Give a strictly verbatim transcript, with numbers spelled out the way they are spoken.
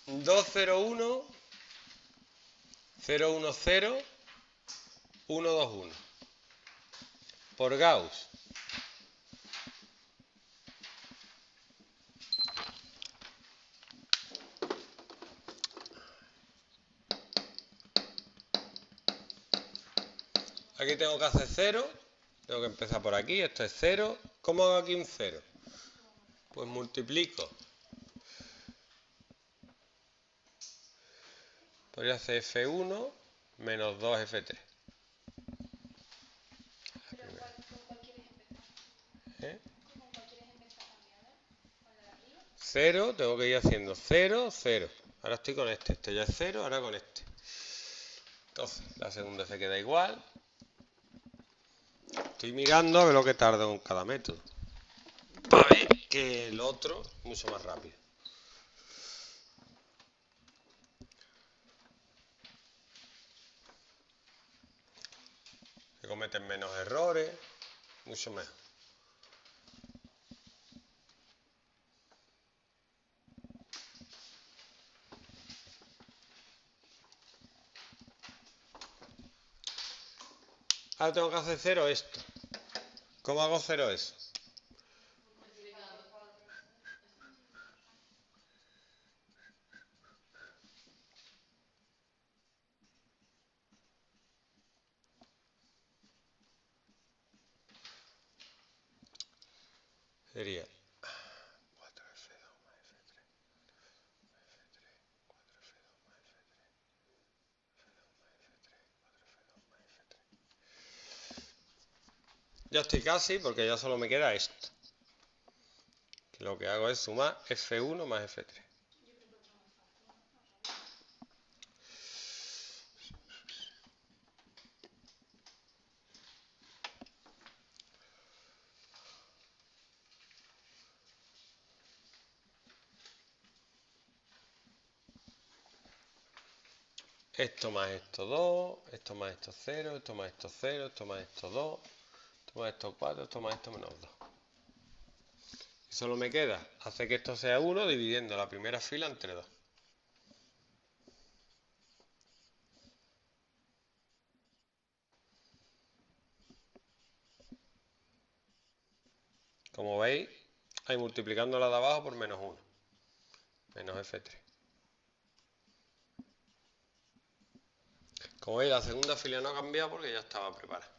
dos cero uno, cero uno cero, uno dos uno. Por Gauss. Aquí tengo que hacer cero. Tengo que empezar por aquí. Esto es cero. ¿Cómo hago aquí un cero? Pues multiplico. Podría hacer efe uno menos dos efe tres. ¿Eh? cero, tengo que ir haciendo cero, cero. Ahora estoy con este. Este ya es cero, ahora con este. Entonces, la segunda se queda igual. Estoy mirando a ver lo que tarda con cada método. Para ver que el otro es mucho más rápido. Se cometen menos errores, mucho mejor. Ahora tengo que hacer cero esto. ¿Cómo hago cero eso? Sería cuatro efe dos más efe tres, efe tres, cuatro efe dos más efe tres, efe dos más efe tres, cuatro efe dos más efe tres. Ya estoy casi porque ya solo me queda esto. Que lo que hago es sumar efe uno más efe tres. Esto más esto dos, esto más esto cero, esto más esto cero, esto más esto dos, esto más esto cuatro, esto más esto menos dos. Y solo me queda hacer que esto sea uno dividiendo la primera fila entre dos. Como veis, ahí multiplicando la de abajo por menos uno, menos efe tres. Como veis, la segunda fila no ha cambiado porque ya estaba preparada.